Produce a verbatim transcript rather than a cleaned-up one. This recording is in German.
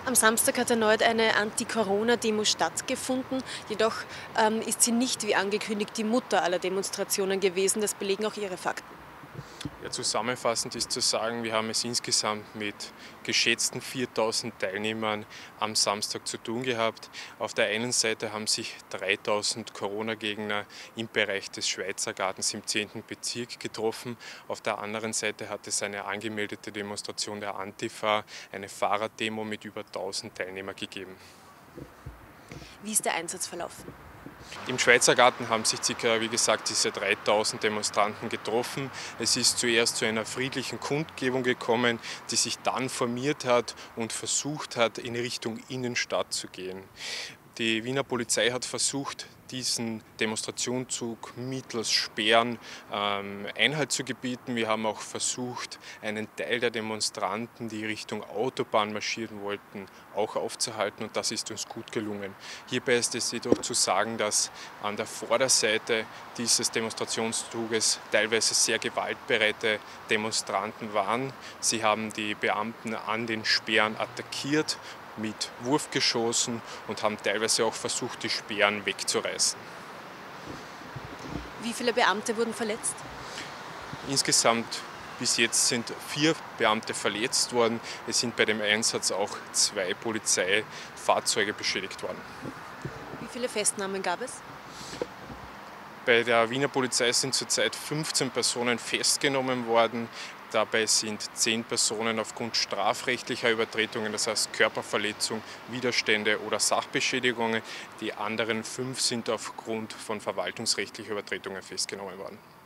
Am Samstag hat erneut eine Anti-Corona-Demo stattgefunden. Jedoch ähm, ist sie nicht wie angekündigt die Mutter aller Demonstrationen gewesen. Das belegen auch ihre Fakten. Ja, zusammenfassend ist zu sagen, wir haben es insgesamt mit geschätzten viertausend Teilnehmern am Samstag zu tun gehabt. Auf der einen Seite haben sich dreitausend Corona-Gegner im Bereich des Schweizer Gartens im zehnten Bezirk getroffen. Auf der anderen Seite hat es eine angemeldete Demonstration der Antifa, eine Fahrraddemo mit über tausend Teilnehmern gegeben. Wie ist der Einsatz verlaufen? Im Schweizer Garten haben sich ca. wie gesagt diese dreitausend Demonstranten getroffen. Es ist zuerst zu einer friedlichen Kundgebung gekommen, die sich dann formiert hat und versucht hat, in Richtung Innenstadt zu gehen. Die Wiener Polizei hat versucht, diesen Demonstrationszug mittels Sperren ähm, Einhalt zu gebieten. Wir haben auch versucht, einen Teil der Demonstranten, die Richtung Autobahn marschieren wollten, auch aufzuhalten, und das ist uns gut gelungen. Hierbei ist es jedoch zu sagen, dass an der Vorderseite dieses Demonstrationszuges teilweise sehr gewaltbereite Demonstranten waren. Sie haben die Beamten an den Sperren attackiert, mit Wurfgeschossen, und haben teilweise auch versucht, die Sperren wegzureißen. Wie viele Beamte wurden verletzt? Insgesamt bis jetzt sind vier Beamte verletzt worden. Es sind bei dem Einsatz auch zwei Polizeifahrzeuge beschädigt worden. Wie viele Festnahmen gab es? Bei der Wiener Polizei sind zurzeit fünfzehn Personen festgenommen worden. Dabei sind zehn Personen aufgrund strafrechtlicher Übertretungen, das heißt Körperverletzung, Widerstände oder Sachbeschädigungen. Die anderen fünf sind aufgrund von verwaltungsrechtlicher Übertretungen festgenommen worden.